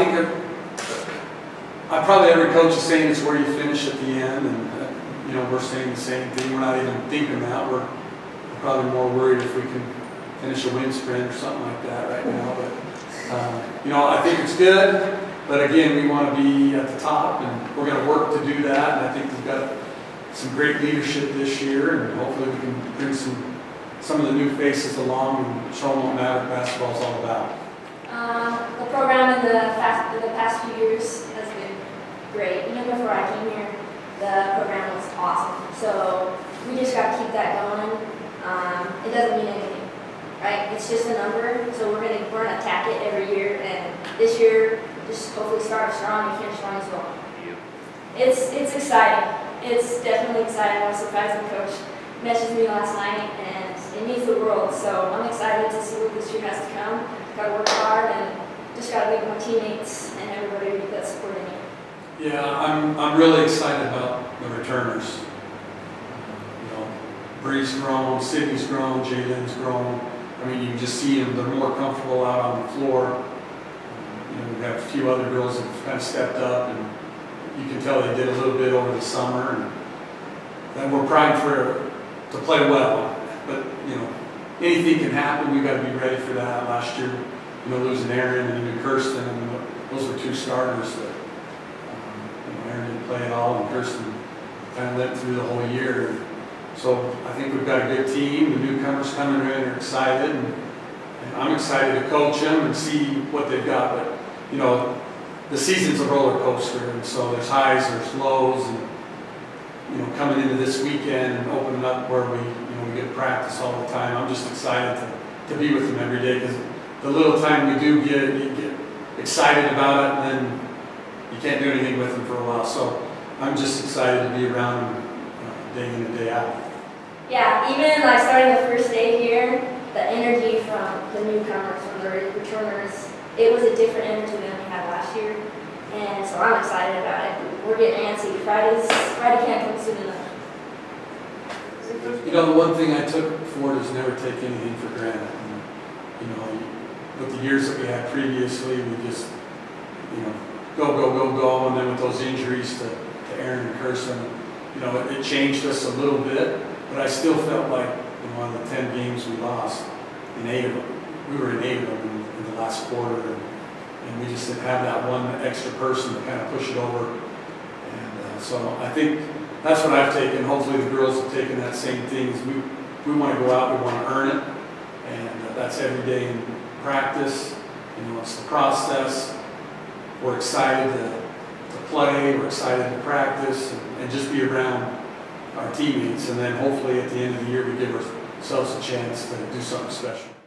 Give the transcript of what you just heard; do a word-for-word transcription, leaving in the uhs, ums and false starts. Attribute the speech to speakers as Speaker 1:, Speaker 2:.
Speaker 1: think it, I probably every coach is saying it's where you finish at the end, and uh, you know, we're saying the same thing. We're not even thinking that. We're, we're probably more worried if we can finish a wind sprint or something like that right now. But uh, you know, I think it's good. But again, we want to be at the top, and we're going to work to do that. And I think we've got some great leadership this year, and hopefully we can bring some some of the new faces along and show them what Maverick basketball is all about.
Speaker 2: Um, the program in the past, in the past few years has been great. Even before I came here, the program was awesome. So we just got to keep that going. Um, it doesn't mean anything, right? It's just a number. So we're gonna we're gonna attack it every year, and this year, just hopefully start strong and finish strong as well. It's it's exciting. It's definitely exciting. I was surprised when Coach messaged me last night, and it means the world. So I'm excited to see what this year has to come. Got to work hard, and just got to make my teammates and everybody that support me.
Speaker 1: Yeah, I'm I'm really excited about the returners. You know, Bree's grown, Sydney's grown, Jaden's grown. I mean, you can just see them. They're more comfortable out on the floor. You know, we have a few other girls that have kind of stepped up, and you can tell they did a little bit over the summer. And, and we're primed for to play well. But you know, anything can happen. We've got to be ready for that. Last year, you know, losing Aaron and even Kirsten, and those were two starters that um, you know, Aaron didn't play at all, and Kirsten kind of went through the whole year. So I think we've got a good team. The newcomers coming in are excited, and, and I'm excited to coach them and see what they've got. But you know, the season's a roller coaster, and so there's highs, there's lows, and you know, coming into this weekend and opening up where we, you know, we get practice all the time. I'm just excited to, to be with them every day, because the little time we do get, you get excited about it, and then you can't do anything with them for a while. So I'm just excited to be around them uh, day in and day out.
Speaker 2: Yeah, even like starting the first day here, the energy from the newcomers, from the returners, it was a different energy than we had last year. And so I'm excited about it. We're getting antsy. Fridays, Friday can't come soon enough.
Speaker 1: You know, the one thing I took forward is never take anything for granted. And, you know, with the years that we had previously, we just, you know, go, go, go, go. And then with those injuries to, to Aaron and Kirsten, you know, it, it changed us a little bit. But I still felt like in one of the ten games we lost, in eight of them, we were in eight of them in, in the last quarter. And, And we just didn't have that one extra person to kind of push it over. And uh, so I think that's what I've taken. Hopefully the girls have taken that same thing. Is we, we want to go out, we want to earn it. And uh, that's every day in practice. You know, it's the process. We're excited to, to play, we're excited to practice, and, and just be around our teammates. And then hopefully at the end of the year we give ourselves a chance to do something special.